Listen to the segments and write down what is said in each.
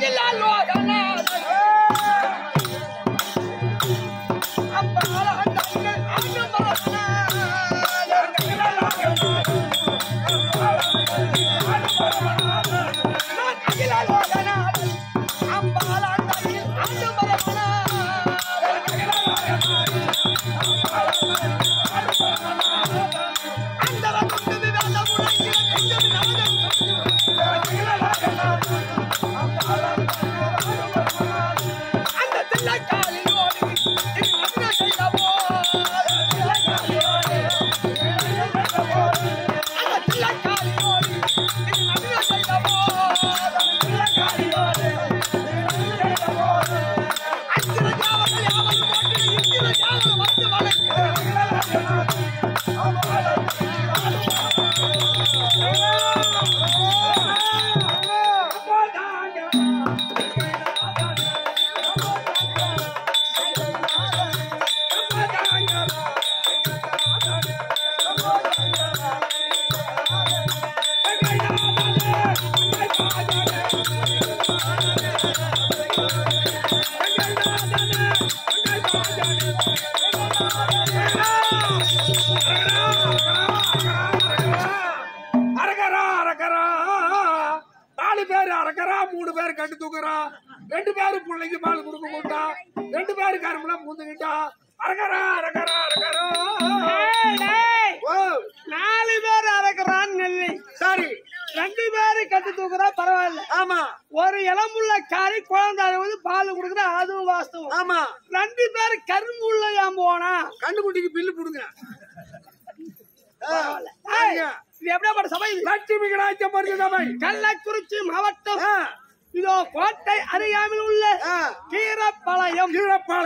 கள்ளக்குறிச்சி மாவட்டம் இதோ கோட்டை அருகாமையில் உள்ள கீழப்பாளையம்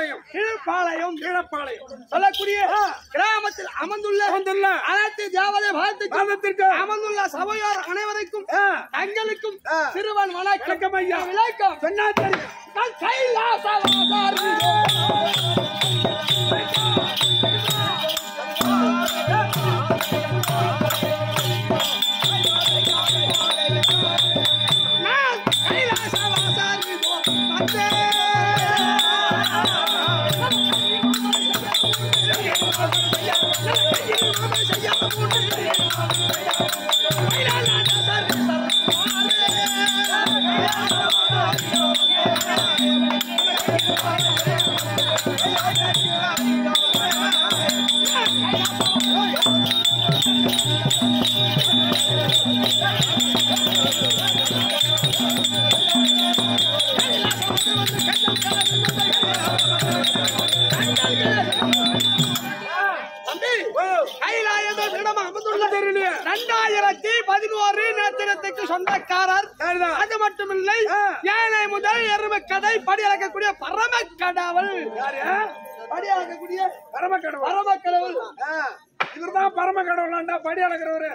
சொல்லக்கூடிய கிராமத்தில் அமர்ந்துள்ள அனைத்து தேவதை பாதத்திற்கு அமர்ந்துள்ள சபையோர் அனைவருக்கும் தங்களுக்கும் சிறுவன் வணக்கம் ஐயா விளக்கம் சொன்னா சொந்தக்காரர் அது மட்டுமில்லை ஏழை முதல் எருமை கதை படி அளக்கக்கூடிய பரம கடவுள் படி அளக்கக்கூடிய பரம கடவுள் இவர்தான் பரம கடவுளாண்டா படி அளக்கிறவரு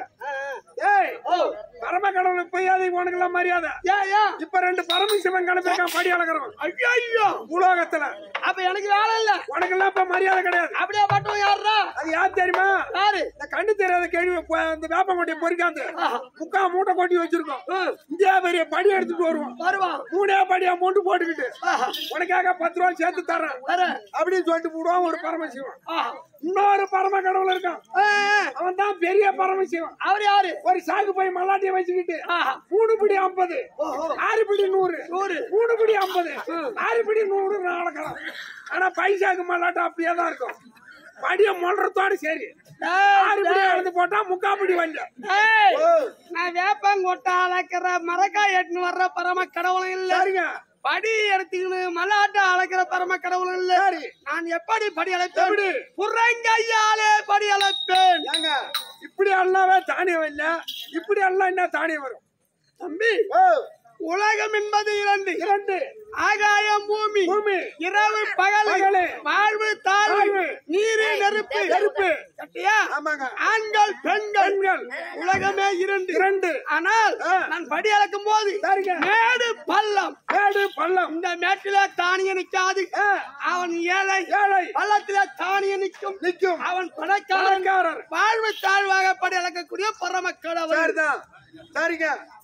பரம கடவுள் பொய்யாத உனக்கு எல்லாம் மரியாதை இப்ப 2 பரமசிவன் கணப்பிருக்கான் படி அளக்கிறவன் ஐயோ உலோகத்துல அப்ப எனக்கு வேலை இல்ல உனக்கு எல்லாம் இப்ப மரியாதை கிடையாது அப்படியே பட்டம் யாருடா அது யார் தெரியுமா யாரு இந்த கண்ணு தெரியாத கேள்வி இந்த வேப்ப கொட்டியை பொறிக்காந்து முக்கா மூட்டை கொட்டி வச்சிருக்கோம் இந்தியா பெரிய படி எடுத்துட்டு வருவான் 3 படியா மொண்டு போட்டுக்கிட்டு உனக்காக 10 ரூபாய் சேர்த்து தரேன் அப்படின்னு சொல்லிட்டு போடுவான் ஒரு பரமசிவன் இன்னொரு பரம கடவுள் இருக்கான் அவன் தான் பெரிய பரமசிவன் அவர் யாரு ஒரு சாக்கு போய் மல்லாட்டிய வச்சுக்கிட்டு 3 பிடி 50 6 பிடி 100 3 பிடி 50 6 பிடி 100 நடக்கலாம் ஆனா பைசாக்கு மல்லாட்டம் அப்படியே தான் இருக்கும் படிய மொன்றத்தோடு சரி 6 பிடி எடுத்து போட்டா 3/4 பிடி வந்த நான் வேப்பங்கொட்டை அளக்கிற மரக்காய் எட்டுன்னு வர்ற பரம கடவுளும் இல்ல சரிங்க படி எடுத்துக்கின்னு மல்லாட்ட அழைக்கிற பரம கடவுள் இல்ல நான் எப்படி படி அழைப்பேன் புறங்கையாலே படி அழைப்பேன் இப்படி அல்லாவே தானியம் இல்ல இப்படி எல்லாம் என்ன தானியம் வரும் தம்பி உலகம் என்பது 2 ஆகாயம் பூமி இரவு பகல் வாழ்வு தாழ்வு நீர் நெருப்பு ஆண்கள் பெண்கள் உலகமே 2 ஆனால் நான் படி அளக்கும் போது மேடு பள்ளம் இந்த மேட்டில தானியம் நிற்காது அவன் ஏழை பள்ளத்தில தானியம் நிற்கும் அவன் பணக்காரர் வாழ்வு தாழ்வாக படி அளக்கக்கூடிய பரம கடவுள் சரிங்க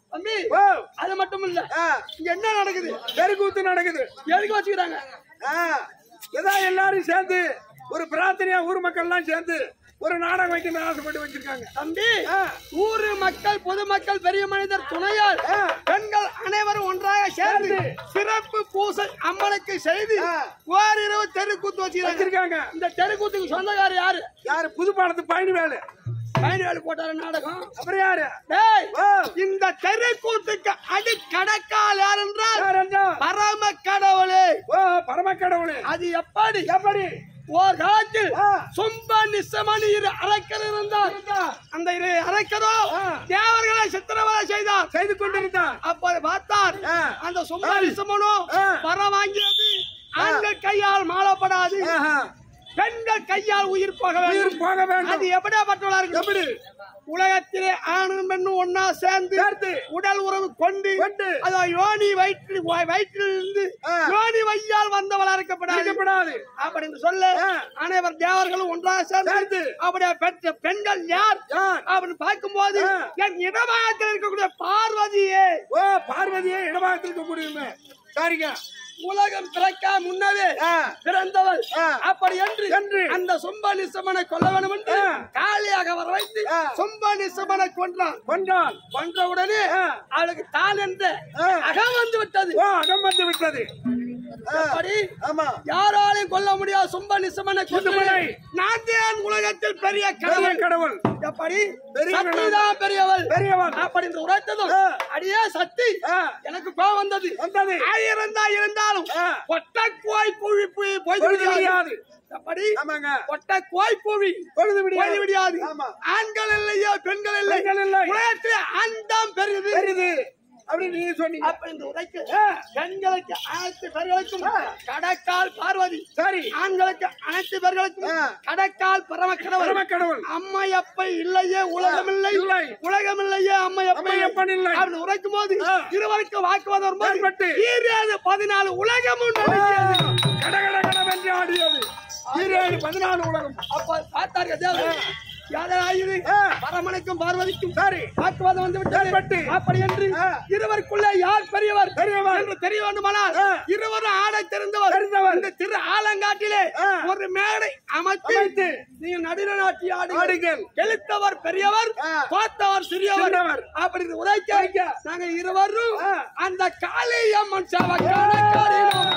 தம்பி அது மட்டும் இல்ல இங்க என்ன நடக்குது தெருக்கூத்து நடக்குது எதுக்கு வச்சுக்கிறாங்க ஏதாவது எல்லாரும் சேர்ந்து ஒரு பிரார்த்தனையா ஊர் மக்கள் எல்லாம் சேர்ந்து ஒரு நாடகம் வைக்கணும் ஆசைப்பட்டு வச்சிருக்காங்க தம்பி ஊர் மக்கள் பொதுமக்கள் பெரிய மனிதர் துணையால் பெண்கள் அனைவரும் ஒன்றாக சேர்ந்து சிறப்பு பூசை அம்மனுக்கு செய்து ஓரிரவு தெருக்கூத்து வச்சிருக்காங்க இந்த தெருக்கூத்துக்கு சொந்தக்கார யாரு யாரு புதுப்பாலத்து பயணிவேலு போட்டாரு நாடகம் அப்புறம் யாரு இந்த தெருக்கூத்துக்கு அடி கடக்கால் யார் என்றால் பரம கடவுளே பரம கடவுளே அது எப்படி எப்படி ஒரு காலத்தில் சொம்ப நிசமணி அரக்கர் இருந்தார் அந்த அரக்கரோ தேவர்களை சித்திரவதை செய்தார் செய்து கொண்டிருந்தார் அப்போது பார்த்தார் அந்த சொம்ப நிசமனோ வர வாங்கியது ஆண்கள் கையால் மாளப்படாது பெண்கள் கையால் உயிர் போக வேண்டும் அது எப்படியாப்பட்டவளா இருக்கு எப்படி உலகத்திலே ஆணும் பெண்ணும் ஒன்னா சேர்ந்து உடல் உறவு கொண்டு அதோ யோனி வயிற்றிலிருந்து யோனி வையால் வந்தவளா இருக்கப்படாது அப்படின்னு சொல்ல அனைவர் தேவர்களும் ஒன்றாக சேர்ந்து அப்படியே பெற்ற பெண்கள் யார் அப்படின்னு பார்க்கும் போது என் இடமாகத்தில் இருக்கக்கூடிய பார்வதியே பார்வதியே இடமாகத்தில் இருக்கக்கூடிய சரிங்க உலகம் பிறக்க முன்னவே பிறந்தவள் அப்படி என்று அந்த சொம்ப நிசமனை கொல்ல வேண்டும் என்று காலியாக வர வைத்து சொம்ப நிசமனை கொன்றவுடனே அவளுக்கு தான் என்ற அகம் வந்து விட்டது யாராலையும் கொல்ல முடியாது சொம்ப நிசமனை கொண்டவளை நான் தான் உலகத்தில் பெரிய கடவுள் எப்படி பெரியவள் அப்படி என்று உரைத்ததும் அடியே சக்தி எனக்கு கோபம் வந்தது ஆயிரம் தான் இருந்தாலும் ஒட்ட கோய் குழி போய் முடியாது அப்படி ஒட்ட கோய் குழி போய் விடியாது ஆண்கள் இல்லையா பெண்கள் இல்லை உலகத்தில் ஆண் தான் பெரியது அப்படின்னு நீங்க சொன்னீங்க அப்ப இந்த உரைக்கு பெண்களுக்கு அனைத்து பேர்களுக்கும் கடக்கால் பார்வதி சரி ஆண்களுக்கு அனைத்து பேர்களுக்கும் கடக்கால் பரம கடவுள் அம்மையப்பை இல்லையே உலகமில்லையே அம்மையப்பன் இல்லை அப்படின்னு உரைக்கும் போது இருவருக்கு வாக்குவாதம் வரும்போது 14 உலகமும் கடகடகடவென்று ஆடியது 14 உலகம் அப்ப பார்த்தார்கள் பரமனுக்கும் பார்வதிக்கும் வாக்குவாதம் வந்து விட்டது அப்படி என்று இருவருக்குள்ள யார் பெரியவர் என்று தெரிய வேண்டுமானால் இருவரும் ஆடை தெரிந்தவர் இந்த திரு ஆலங்காட்டிலே ஒரு மேடை அமைத்து நீங்கள் நடுநிலை நாட்டி ஆடுங்கள் எழுத்தவர் பெரியவர் பார்த்தவர் சிறியவர் அப்படி உரைக்க நாங்கள் இருவரும் அந்த காளியம்மன் சேவக்கான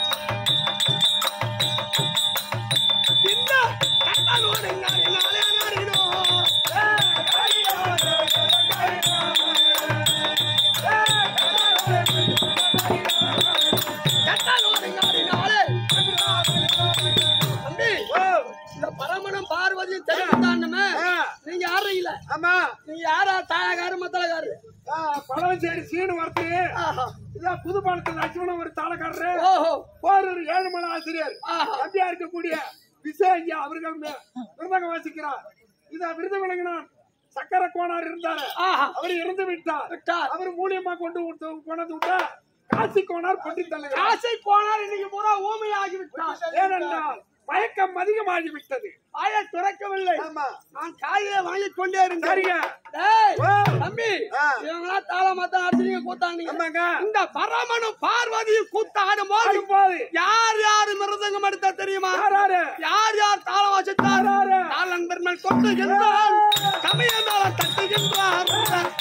பரமனும் பார்வதியும் தெரிவித்தானுமே நீங்க யாரும் இல்ல ஆமா நீங்க யாரா தாயகாரு மத்தலகாரு பழவச்சேரி சீனு வரத்து இதான் புதுப்பாலத்தில் லட்சுமணன் ஒரு தாளக்காரரு போரூர் 7 மணி ஆசிரியர் தம்பியா இருக்கக்கூடிய விசேஷ அவர்கள் விருதகம் வாசிக்கிறார் இத விருது விளங்கினான் சக்கர கோணார் இருந்தாரு அவர் இறந்து விட்டார் அவர் மூலியமா கொண்டு விட்டா காசி கோணார் கொண்டு காசி கோணார் இன்னைக்கு பூரா ஊமையாகிவிட்டார் ஏனென்றால் மயக்கம் அதிகமாகிவிட்டது வாய துறக்கவில்லை நான் காலையில வாங்கிக் கொண்டே இருந்தேன் தம்பி இவங்களா தாளமாத்தான் ஆடுறீங்க கூத்தாங்க இந்த பரமனும் பார்வதியும் கூத்தாடும் போது யார் மிருதங்கம் எடுத்தா தெரியுமா யார் தாளம் வாசித்தார் தாளன் பெருமல் கொட்டுகின்றார் சமயந்தாளம் தட்டுகின்றார்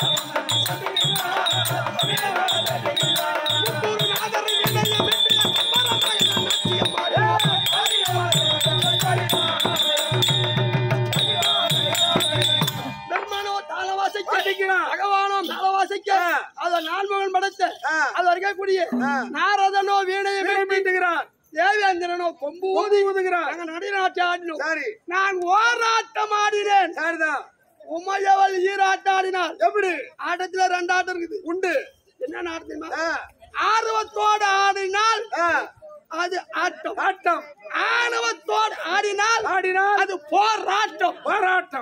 நான்மகன் படைத்த அது இருக்கக்கூடிய நாரதனோ வீணையை மீட்டுகிறார் தேவேந்திரனோ கொம்பு ஊதுகிறார் நடிநாட்டி ஆடினோம் நான் ஓராட்டம் ஆடினேன் உமையவள் ஈராட்டம் ஆடினார் எப்படி ஆட்டத்துல 2 ஆட்டம் இருக்குது உண்டு என்ன ஆட்டம் ஆர்வத்தோடு ஆடினால் அது ஆட்டம் ஆணவத்தோடு ஆடினால் அது போராட்டம்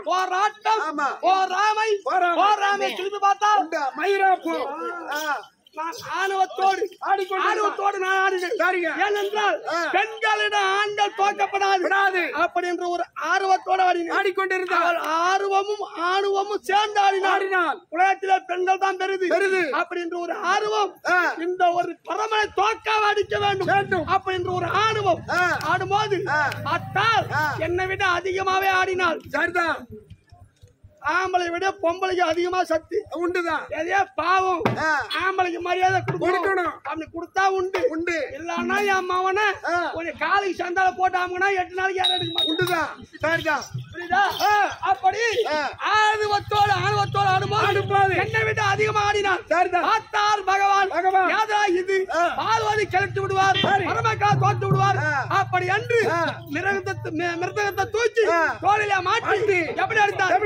போராமை திரும்பி பார்த்தா மயிராப்பு நான் ஆணவத்தோடு நான் ஆடினேன். ஏனென்றால் பெண்களிடம் ஆண்கள் தோக்கப்படாது அப்படி என்ற ஒரு ஆர்வத்தோடு ஆடிக்கொண்டிருந்தால் ஆர்வமும் ஆணவமும் சேர்ந்து ஆடினாள். உலகத்திலே பெண்கள் தான் பெருது அப்படி என்ற ஒரு ஆர்வம் இந்த ஒரு பரமனை தோக்காக அடிக்க வேண்டும் அப்படி என்ற ஒரு ஆணவம் ஆடும்போது அத்தால் என்னை விட அதிகமாவே ஆடினாள். சரிதான். ஆம்பளை விட பொம்பளைக்கு அதிகமா சக்தி உண்டுதான். எதையா பாவம் ஆம்பளைக்கு மரியாதை கொடுக்கணும். அப்படி கொடுத்தா உண்டு இல்லன்னா என் மவன கொஞ்சம் காலைக்கு சந்தால போட்டு ஆமனா 8 நாளைக்கு யாரும் எடுக்க மாட்டேன். உண்டுதான். சரிதான். புரியுதா? அப்படி ஆணவத்தோடு ஆடும்போது என்னை விட அதிகமா ஆடினார். பார்த்தார் பகவான் யாதா இது பார்வதி கிளப்பி விடுவார், பரமக்கா தோத்து விடுவார். அப்படி அன்று மிருதகத்தை தூக்கி தோளில மாட்டி எப்படி அடித்தார்?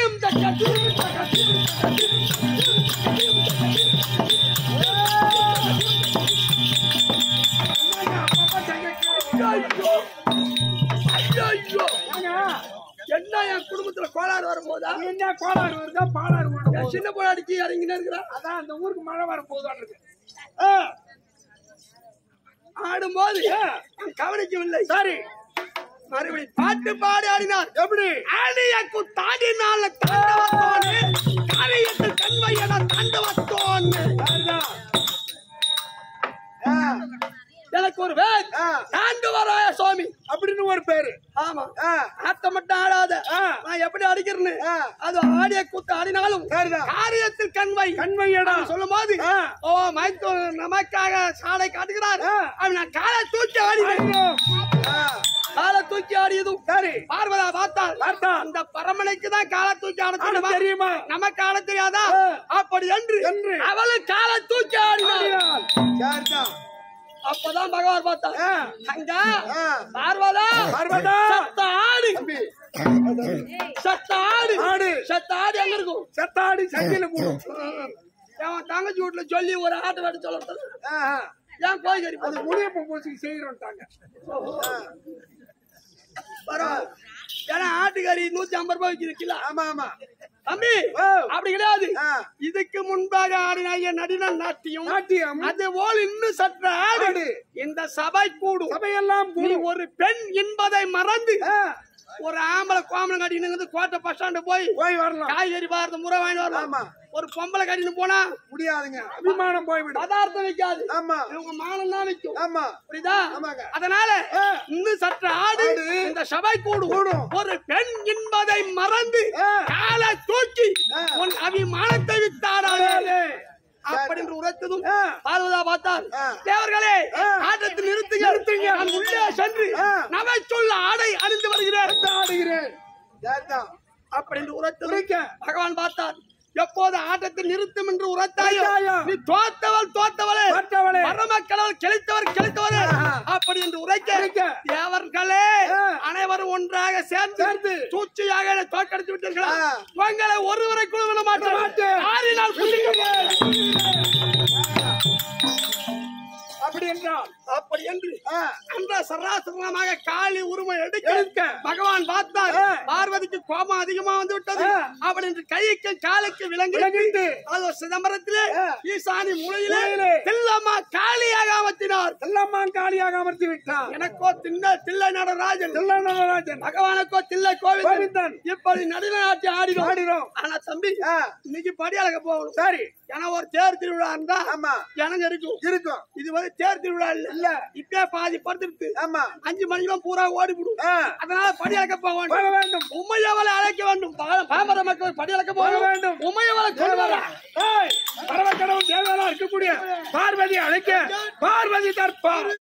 என்ன என் குடும்பத்துல கோளாறு வரும்போதா? என்ன கோளாறு வருதா? பாலாறு வருதா? சின்ன போராடிக்கு இறங்கினே இருக்கிறா. அதான் அந்த ஊருக்கு மழை வரப்போகுதான் இருக்கு. ஆடும்போது கவனிக்கவில்லை. சரி, மறுபடி பாட்டு பாடி ஆடினார். எப்படி? ஆடிய குத்தாடினால தாண்டவத்தோனே காரியத்தில் கண்வையன தாண்டவத்தோனே. எனக்கு ஒரு பேர் தாண்டவராய சுவாமி அப்படின்னு ஒரு பேரு. ஆமா, ஆத்த மட்டும் ஆடாத நான் எப்படி அடிக்கிறேன்னு அது ஆடிய கூத்து ஆடினாலும் காரியத்தில் கண்வையடா சொல்லும் போது ஓ மைத்தோ நமக்காக சாடை காட்டுகிறார். நான் காலை தூக்கி ஆடினேன். காலை தூக்கி ஆடியதும் சரி பார்வதா பார்த்தால் அந்த பரமனைக்கு தான் காலை தூக்கி ஆட தெரியுமா? நமக்கு ஆட தெரியாதா? அப்படி என்று அவளும் காலை தூக்கி ஆடினாள். அப்பதான் பகவான் பார்த்தார். அங்க பார்வதா சத்தாடி எங்க இருக்கும்? சத்தாடி சட்டியில போடும். தங்கச்சி வீட்டுல சொல்லி ஒரு ஆட்டை வாட்டி சொல்ல ஏன் கோயிக்கறி அது முடியப்ப போச்சு செய்யறோம்ட்டாங்க. ஏன்னா ஆட்டுக்கறி 150 ரூபாய் இருக்குல்ல. ஆமா ஆமா தம்பி, அப்படி கிடையாது. இதுக்கு முன்பாக ஆடினாய நடின நாட்டியம் அது போல் இன்னும் சற்று ஆடு. இந்த சபை கூடும், சபையெல்லாம் ஒரு பெண் என்பதை மறந்து ஒரு ஆம்பளை கோமலை கட்டினு கோட்டை பஸ் ஸ்டாண்டு போய் வரலாம். காய்கறி பார்த்து முறை வாங்கி வரலாம். ஒரு பொம்பளை கட்டின்னு போனா முடியாதுங்க. அபிமானம் போய்விடும். பதார்த்தம் வைக்காது. ஆமா, இவங்க மானம் தான் வைக்கும். ஆமா, புரியுதா? அதனால இன்னும் சற்று ஆடு. இந்த சபை கூடும் ஒரு பெண் என்பதை மறந்து காலை தூக்கி உன் அபிமானத்தை வித்தாடாதே அப்படின்னு உரைத்ததும் பார்வதா பார்த்தார். தேவர்களே, ஆட்டத்தில் நிறுத்துங்க. நான் உள்ளே சென்று நவை சொல்ல ஆடை அணிந்து வருகிறேன் அப்படின்னு உரைத்த பகவான் பார்த்தார். எப்போது ஆட்டத்தை நிறுத்தும் என்று உரைத்தாயோ நீ தோத்தவளே பரமக்கடவுள் கிளைத்தவரே அப்படி என்று உரைக்க தேவர்களே அனைவரும் ஒன்றாக சேர்ந்து சூழ்ச்சியாக தோற்கடித்து விட்டீர்களா? உங்களை ஒருவரை கூட விட மாட்டேன். ஆறினால் அப்படி என்று அந்த சராசரமாக காளி உரிமை எடுக்க பகவான் பார்த்தார். பார்வதிக்கு கோபம் அதிகமா வந்து விட்டது. அப்படி என்று கைக்கு காலுக்கு விளங்கிட்டு அது சிதம்பரத்திலே ஈசானி மூலையிலே தில்லம்மா காளியாக அமர்த்தினார். தில்லம்மா காளியாக அமர்த்தி விட்டார். எனக்கோ தில்லை நடராஜன் பகவானுக்கோ தில்லை கோவிந்தன் இப்படி நடுநாட்டி ஆடினோம். ஆனா தம்பி, இன்னைக்கு படியாளக்க போகணும். சரி, ஏன்னா ஒரு தேர் திருவிழா இருந்தா ஜனங்க இருக்கும். இது வந்து தேர் திருவிழா இல்ல. இப்ப பாதி படுத்துருக்கு. 5 மணிக்கெல்லாம் பூரா ஓடிவிடும். அதனால படியளக்க போக வேண்டும். உமையவளை அழைக்க வேண்டும். பாமர மக்கள் படியளக்க போக வேண்டும். உமையவளை கொண்டு வர பரவக்கடவுள் தேவையா இருக்கக்கூடிய பார்வதி அழைக்க பார்வதி தற்பார்.